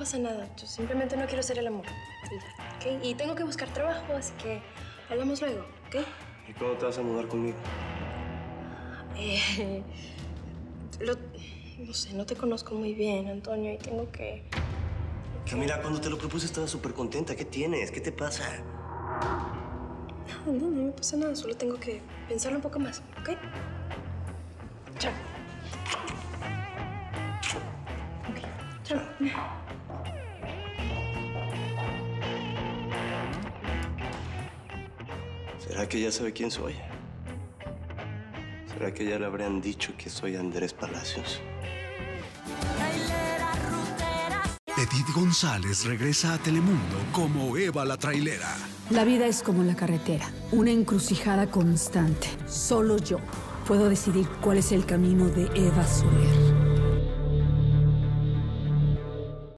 pasa nada. Yo simplemente no quiero hacer el amor. Y ya, ¿ok? Y tengo que buscar trabajo, así que hablamos luego, ¿ok? ¿Y cuándo te vas a mudar conmigo? No sé, no te conozco muy bien, Antonio, y tengo que... Camila, cuando te lo propuse estaba súper contenta. ¿Qué tienes? ¿Qué te pasa? No me pasa nada. Solo tengo que pensarlo un poco más, ¿ok? Chao. Ok, chao. ¿Será que ya sabe quién soy? ¿Será que ya le habrían dicho que soy Andrés Palacios? Edith González regresa a Telemundo como Eva la trailera. La vida es como la carretera, una encrucijada constante. Solo yo puedo decidir cuál es el camino de Eva Soler.